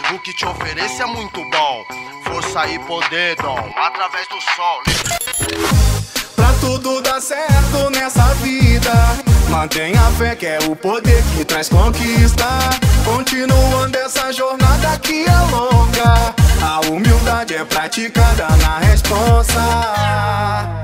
O que te ofereço é muito bom. Força e poder, dom, através do som. Pra tudo dar certo nessa vida, mantenha a fé que é o poder que traz conquista. Continuando essa jornada que é longa, a humildade é praticada na responsa.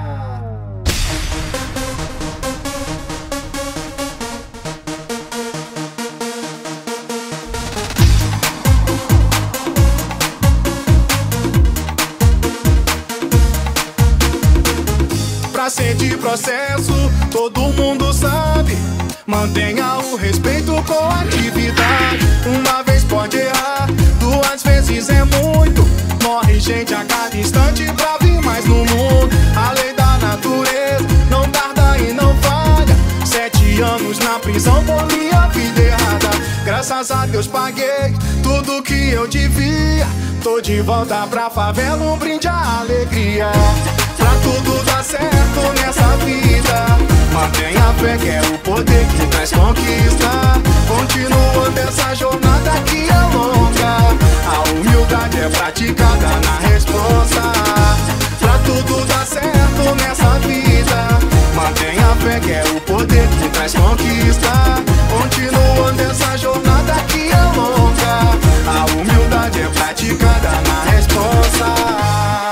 Pra ser de processo, todo mundo sabe. Mantenha o respeito com a atividade. Uma vez pode errar, duas vezes é muito. Morre gente a cada instante pra vir mais no mundo. A lei da natureza não tarda e não falha. 7 anos na prisão por minha vida errada. Graças a Deus paguei tudo que eu devia. Tô de volta pra favela, um brinde à alegria. Pra tudo dar certo nessa vida, mantenha a fé que é o poder que traz conquista. Continuando essa jornada que é longa, a humildade é praticada na responsa. Pra tudo dar certo nessa vida, mantenha a fé que é o poder que traz conquista. Continuando essa jornada que é longa, a humildade é praticada na responsa.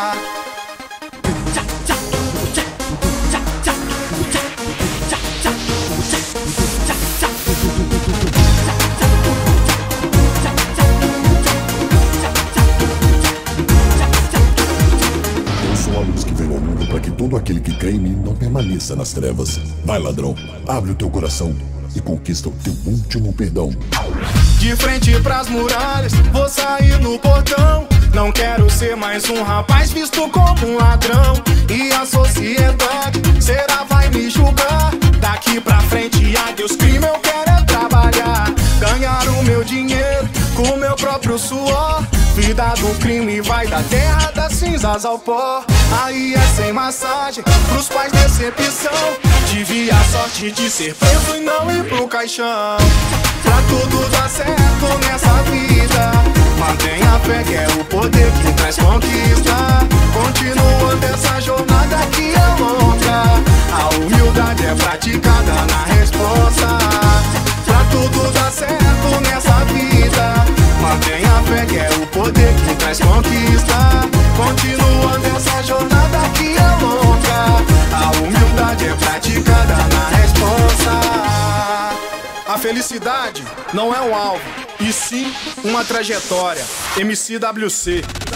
Para que todo aquele que crê em mim não permaneça nas trevas. Vai, ladrão, abre o teu coração e conquista o teu último perdão. De frente pras muralhas, vou sair no portão. Não quero ser mais um rapaz visto como um ladrão. E a sociedade será vai me julgar. Daqui pra frente, adeus crime, eu quero é trabalhar. Ganhar o meu dinheiro com o meu próprio suor. Vida do crime vai da terra das cinzas ao pó. Aí é sem massagem, pros pais decepção. Tive a sorte de ser preso e não ir pro caixão. Pra tudo dar certo nessa vida, mantenha a fé que é o poder que traz conquista. Continuando essa jornada que é longa, a humildade é praticada na responsa. Pra tudo dar certo nessa vida, mantenha a fé que é o poder que traz conquista. Continuando essa jornada que é longa, a humildade é praticada na responsa. A felicidade não é um alvo, e sim uma trajetória. MCWC.